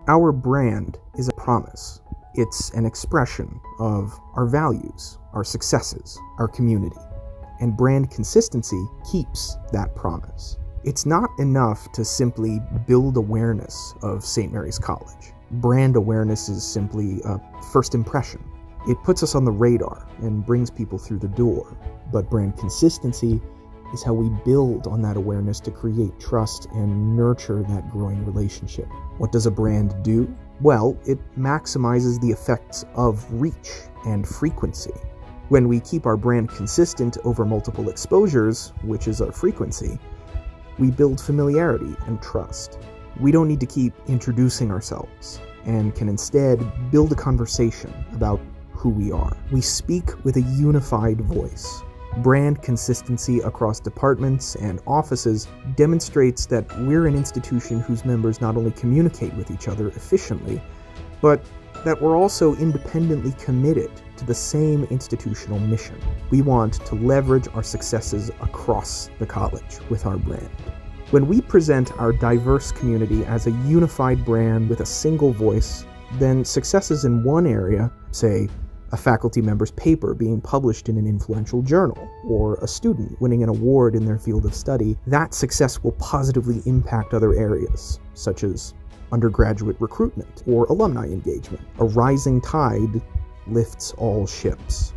Our brand is a promise. It's an expression of our values, our successes, our community. And brand consistency keeps that promise. It's not enough to simply build awareness of St. Mary's College. Brand awareness is simply a first impression. It puts us on the radar and brings people through the door. But brand consistency is how we build on that awareness to create trust and nurture that growing relationship. What does a brand do? Well, it maximizes the effects of reach and frequency. When we keep our brand consistent over multiple exposures, which is our frequency, we build familiarity and trust. We don't need to keep introducing ourselves and can instead build a conversation about who we are. We speak with a unified voice. Brand consistency across departments and offices demonstrates that we're an institution whose members not only communicate with each other efficiently, but that we're also independently committed to the same institutional mission. We want to leverage our successes across the college with our brand. When we present our diverse community as a unified brand with a single voice, then successes in one area, say a faculty member's paper being published in an influential journal, or a student winning an award in their field of study, that success will positively impact other areas, such as undergraduate recruitment or alumni engagement. A rising tide lifts all ships.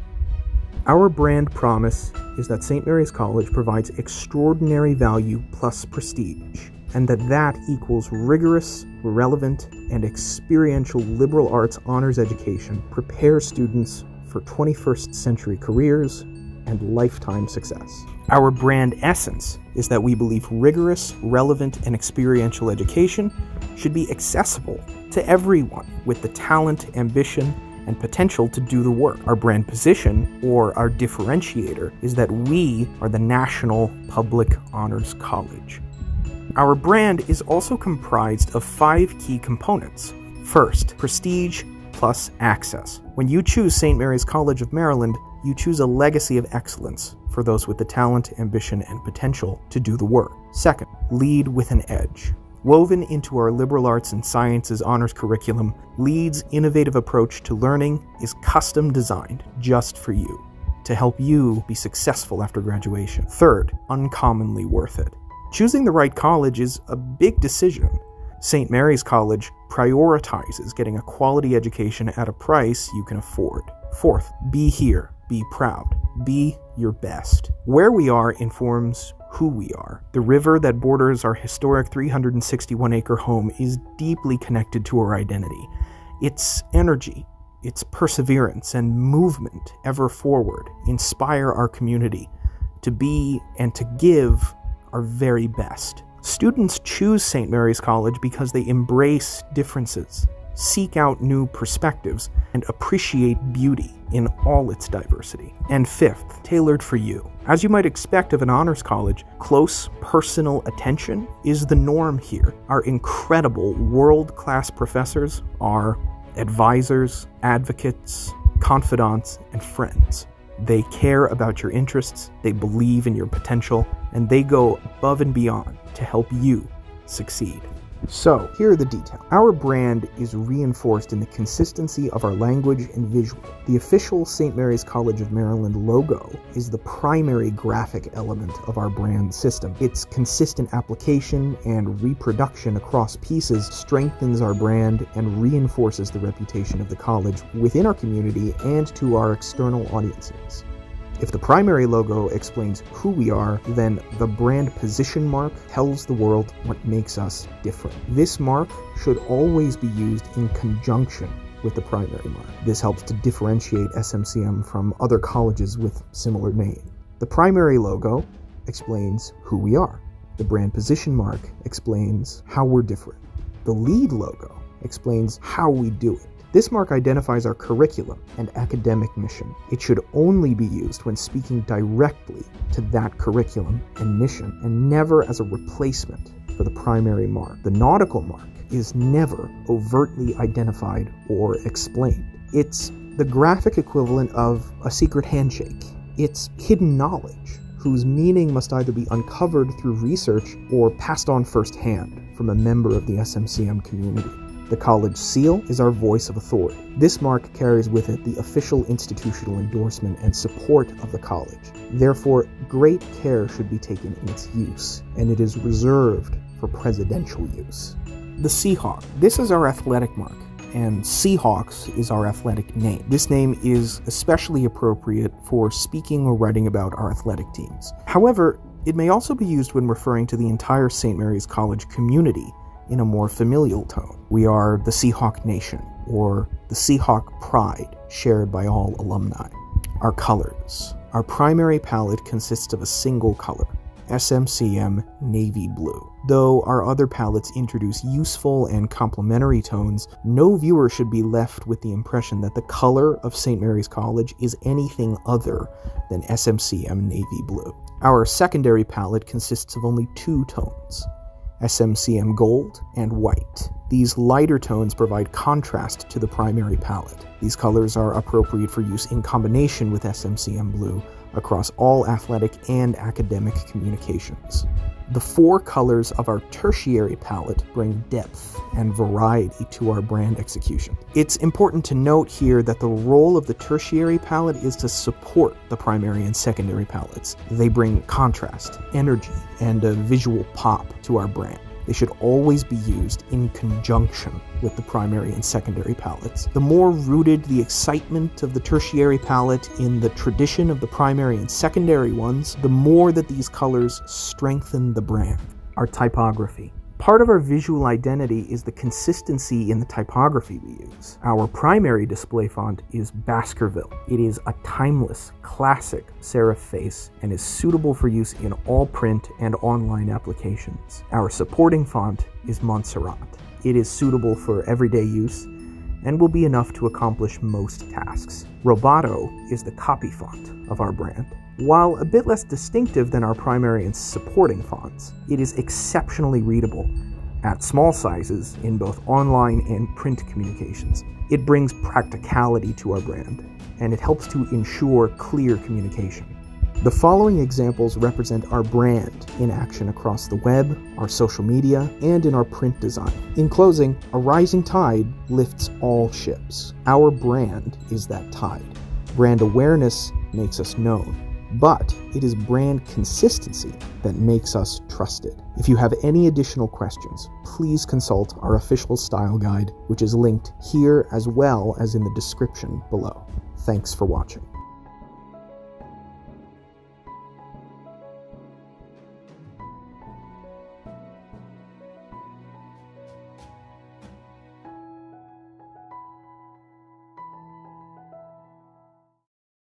Our brand promise is that St. Mary's College provides extraordinary value plus prestige, and that equals rigorous, relevant, and experiential liberal arts honors education prepares students for 21st century careers and lifetime success. Our brand essence is that we believe rigorous, relevant, and experiential education should be accessible to everyone with the talent, ambition, and potential to do the work. Our brand position, or our differentiator, is that we are the National Public Honors College. Our brand is also comprised of 5 key components. First, prestige plus access. When you choose St. Mary's College of Maryland, you choose a legacy of excellence for those with the talent, ambition, and potential to do the work. Second, lead with an edge. Woven into our liberal arts and sciences honors curriculum, LEAD's innovative approach to learning is custom designed just for you, to help you be successful after graduation. Third, uncommonly worth it. Choosing the right college is a big decision. St. Mary's College prioritizes getting a quality education at a price you can afford. Fourth, be here, be proud, be your best. Where we are informs who we are. The river that borders our historic 361-acre home is deeply connected to our identity. Its energy, its perseverance and movement ever forward inspire our community to be and to give our very best. Students choose St. Mary's College because they embrace differences, seek out new perspectives, and appreciate beauty in all its diversity. And fifth, tailored for you. As you might expect of an honors college, close personal attention is the norm here. Our incredible world-class professors are advisors, advocates, confidants, and friends. They care about your interests, they believe in your potential, and they go above and beyond to help you succeed. So, here are the details. Our brand is reinforced in the consistency of our language and visual. The official St. Mary's College of Maryland logo is the primary graphic element of our brand system. Its consistent application and reproduction across pieces strengthens our brand and reinforces the reputation of the college within our community and to our external audiences. If the primary logo explains who we are, then the brand position mark tells the world what makes us different. This mark should always be used in conjunction with the primary mark. This helps to differentiate SMCM from other colleges with similar names. The primary logo explains who we are. The brand position mark explains how we're different. The lead logo explains how we do it. This mark identifies our curriculum and academic mission. It should only be used when speaking directly to that curriculum and mission, and never as a replacement for the primary mark. The nautical mark is never overtly identified or explained. It's the graphic equivalent of a secret handshake. It's hidden knowledge, whose meaning must either be uncovered through research or passed on firsthand from a member of the SMCM community. The college seal is our voice of authority. This mark carries with it the official institutional endorsement and support of the college. Therefore, great care should be taken in its use, and it is reserved for presidential use. The Seahawk. This is our athletic mark, and Seahawks is our athletic name. This name is especially appropriate for speaking or writing about our athletic teams. However, it may also be used when referring to the entire St. Mary's College community in a more familial tone. We are the Seahawk Nation, or the Seahawk Pride, shared by all alumni. Our colors. Our primary palette consists of a single color, SMCM Navy Blue. Though our other palettes introduce useful and complementary tones, no viewer should be left with the impression that the color of St. Mary's College is anything other than SMCM Navy Blue. Our secondary palette consists of only two tones, SMCM Gold and White. These lighter tones provide contrast to the primary palette. These colors are appropriate for use in combination with SMCM Blue across all athletic and academic communications. The four colors of our tertiary palette bring depth and variety to our brand execution. It's important to note here that the role of the tertiary palette is to support the primary and secondary palettes. They bring contrast, energy, and a visual pop to our brand. They should always be used in conjunction with the primary and secondary palettes. The more rooted the excitement of the tertiary palette in the tradition of the primary and secondary ones, the more that these colors strengthen the brand. Our typography. Part of our visual identity is the consistency in the typography we use. Our primary display font is Baskerville. It is a timeless, classic serif face and is suitable for use in all print and online applications. Our supporting font is Montserrat. It is suitable for everyday use and will be enough to accomplish most tasks. Roboto is the copy font of our brand. While a bit less distinctive than our primary and supporting fonts, it is exceptionally readable at small sizes in both online and print communications. It brings practicality to our brand, and it helps to ensure clear communication. The following examples represent our brand in action across the web, our social media, and in our print design. In closing, a rising tide lifts all ships. Our brand is that tide. Brand awareness makes us known, but it is brand consistency that makes us trusted. If you have any additional questions, please consult our official style guide, which is linked here as well as in the description below. Thanks for watching.